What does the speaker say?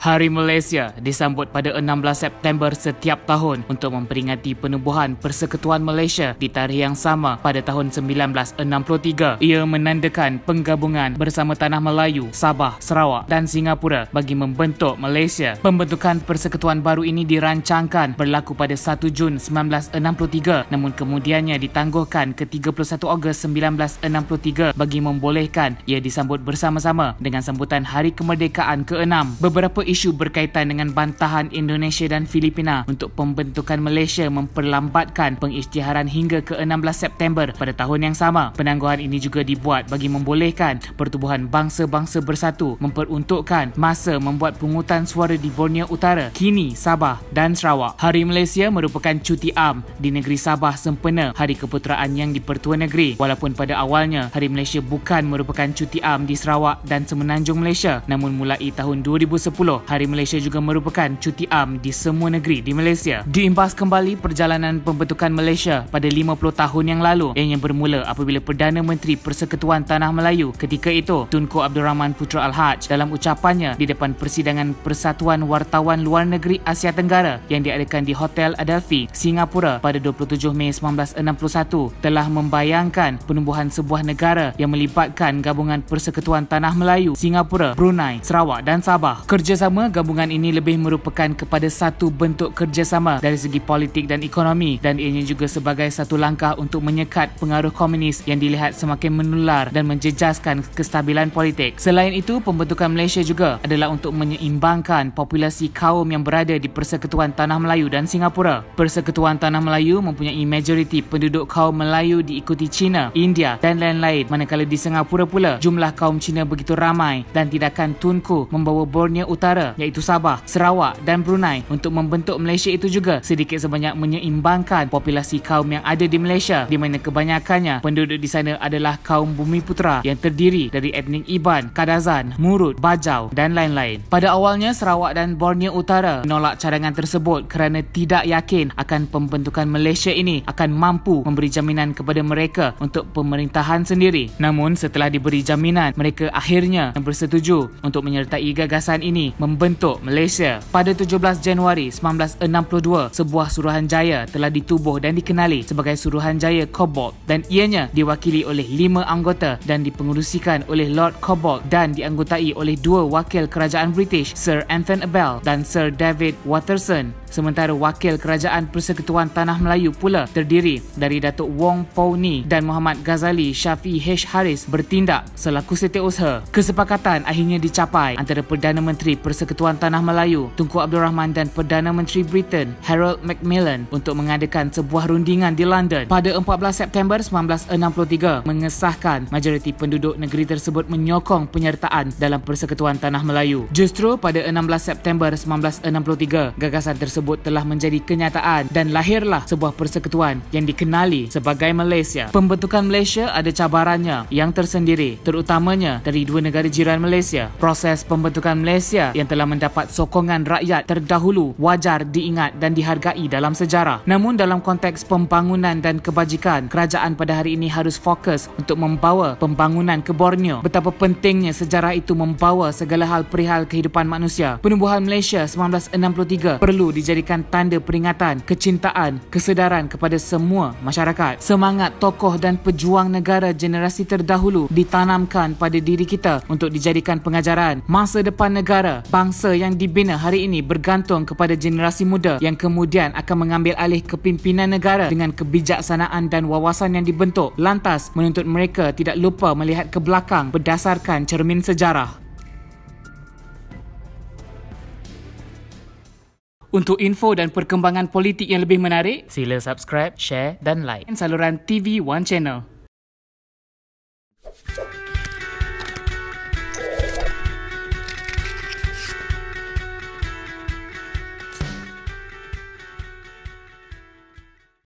Hari Malaysia disambut pada 16 September setiap tahun untuk memperingati penubuhan Persekutuan Malaysia di tarikh yang sama pada tahun 1963. Ia menandakan penggabungan bersama Tanah Melayu, Sabah, Sarawak dan Singapura bagi membentuk Malaysia. Pembentukan persekutuan baru ini dirancangkan berlaku pada 1 Jun 1963 namun kemudiannya ditangguhkan ke 31 Ogos 1963 bagi membolehkan ia disambut bersama-sama dengan sambutan Hari Kemerdekaan ke-6. Beberapa isu berkaitan dengan bantahan Indonesia dan Filipina untuk pembentukan Malaysia memperlambatkan pengisytiharan hingga ke-16 September pada tahun yang sama. Penangguhan ini juga dibuat bagi membolehkan Pertubuhan Bangsa-Bangsa Bersatu memperuntukkan masa membuat pungutan suara di Borneo Utara, kini Sabah dan Sarawak. Hari Malaysia merupakan cuti am di negeri Sabah sempena Hari Keputeraan yang di-Pertua Negeri. Walaupun pada awalnya Hari Malaysia bukan merupakan cuti am di Sarawak dan Semenanjung Malaysia, namun mulai tahun 2010 Hari Malaysia juga merupakan cuti am di semua negeri di Malaysia. Diimbas kembali perjalanan pembentukan Malaysia pada 50 tahun yang lalu, yang bermula apabila Perdana Menteri Persekutuan Tanah Melayu ketika itu, Tunku Abdul Rahman Putra Al-Haj, dalam ucapannya di depan Persidangan Persatuan Wartawan Luar Negeri Asia Tenggara yang diadakan di Hotel Adelphi, Singapura pada 27 Mei 1961, telah membayangkan penubuhan sebuah negara yang melibatkan gabungan Persekutuan Tanah Melayu, Singapura, Brunei, Sarawak dan Sabah. Kerjasama gabungan ini lebih merupakan kepada satu bentuk kerjasama dari segi politik dan ekonomi, dan ianya juga sebagai satu langkah untuk menyekat pengaruh komunis yang dilihat semakin menular dan menjejaskan kestabilan politik. Selain itu, pembentukan Malaysia juga adalah untuk menyeimbangkan populasi kaum yang berada di Persekutuan Tanah Melayu dan Singapura. Persekutuan Tanah Melayu mempunyai majoriti penduduk kaum Melayu diikuti China, India dan lain-lain, manakala di Singapura pula jumlah kaum Cina begitu ramai dan tindakan Tunku membawa Borneo Utara iaitu Sabah, Sarawak dan Brunei untuk membentuk Malaysia itu juga sedikit sebanyak menyeimbangkan populasi kaum yang ada di Malaysia, di mana kebanyakannya penduduk di sana adalah kaum Bumiputera yang terdiri dari etnik Iban, Kadazan, Murut, Bajau dan lain-lain. Pada awalnya Sarawak dan Borneo Utara menolak cadangan tersebut kerana tidak yakin akan pembentukan Malaysia ini akan mampu memberi jaminan kepada mereka untuk pemerintahan sendiri. Namun setelah diberi jaminan, mereka akhirnya bersetuju untuk menyertai gagasan ini membentuk Malaysia. Pada 17 Januari 1962, sebuah Suruhanjaya telah ditubuh dan dikenali sebagai Suruhanjaya Cobalt, dan ianya diwakili oleh 5 anggota dan dipengerusikan oleh Lord Cobalt dan dianggotai oleh 2 wakil kerajaan British, Sir Anthony Abell dan Sir David Watterson. Sementara wakil kerajaan Persekutuan Tanah Melayu pula terdiri dari Datuk Wong Pow Ni dan Muhammad Ghazali Shafi'i H. Haris bertindak selaku setiausaha. Kesepakatan akhirnya dicapai antara Perdana Menteri Persekutuan Tanah Melayu Tunku Abdul Rahman dan Perdana Menteri Britain Harold Macmillan untuk mengadakan sebuah rundingan di London. Pada 14 September 1963 mengesahkan majoriti penduduk negeri tersebut menyokong penyertaan dalam Persekutuan Tanah Melayu. Justru pada 16 September 1963 gagasan tersebut telah menjadi kenyataan dan lahirlah sebuah persekutuan yang dikenali sebagai Malaysia. Pembentukan Malaysia ada cabarannya yang tersendiri, terutamanya dari 2 negara jiran Malaysia. Proses pembentukan Malaysia yang telah mendapat sokongan rakyat terdahulu wajar diingat dan dihargai dalam sejarah. Namun dalam konteks pembangunan dan kebajikan, kerajaan pada hari ini harus fokus untuk membawa pembangunan ke Borneo. Betapa pentingnya sejarah itu membawa segala hal perihal kehidupan manusia. Penubuhan Malaysia 1963 perlu dijadikan tanda peringatan, kecintaan, kesedaran kepada semua masyarakat. Semangat tokoh dan pejuang negara generasi terdahulu ditanamkan pada diri kita untuk dijadikan pengajaran. Masa depan negara, bangsa yang dibina hari ini bergantung kepada generasi muda yang kemudian akan mengambil alih kepimpinan negara dengan kebijaksanaan dan wawasan yang dibentuk. Lantas menuntut mereka tidak lupa melihat ke belakang berdasarkan cermin sejarah. Untuk info dan perkembangan politik yang lebih menarik, sila subscribe, share dan like saluran TV One Channel.